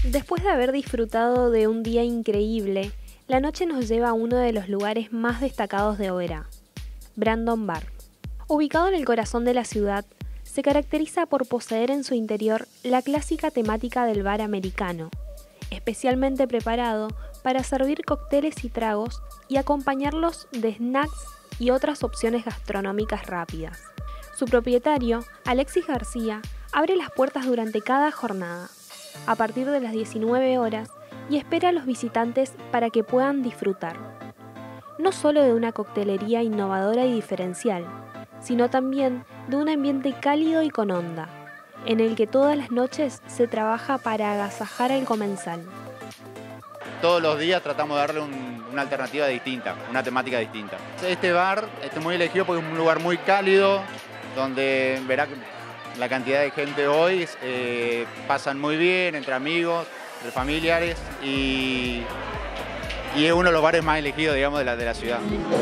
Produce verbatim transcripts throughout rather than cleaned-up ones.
Después de haber disfrutado de un día increíble, la noche nos lleva a uno de los lugares más destacados de Oberá, Brandon Bar. Ubicado en el corazón de la ciudad, se caracteriza por poseer en su interior la clásica temática del bar americano, especialmente preparado para servir cócteles y tragos y acompañarlos de snacks y otras opciones gastronómicas rápidas. Su propietario, Alexis García, abre las puertas durante cada jornada, a partir de las diecinueve horas, y espera a los visitantes para que puedan disfrutar, no solo de una coctelería innovadora y diferencial, sino también de un ambiente cálido y con onda, en el que todas las noches se trabaja para agasajar al comensal. Todos los días tratamos de darle un, una alternativa distinta, una temática distinta. Este bar está muy elegido porque es un lugar muy cálido, donde verá que la cantidad de gente hoy eh, pasan muy bien, entre amigos, entre familiares, y, y es uno de los bares más elegidos, digamos, de la, de la ciudad.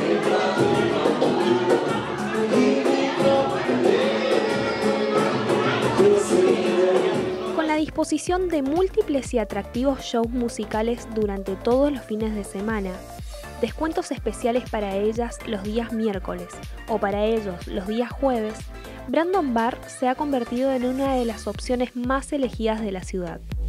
Con la disposición de múltiples y atractivos shows musicales durante todos los fines de semana, descuentos especiales para ellas los días miércoles o para ellos los días jueves, Brandon Bar se ha convertido en una de las opciones más elegidas de la ciudad.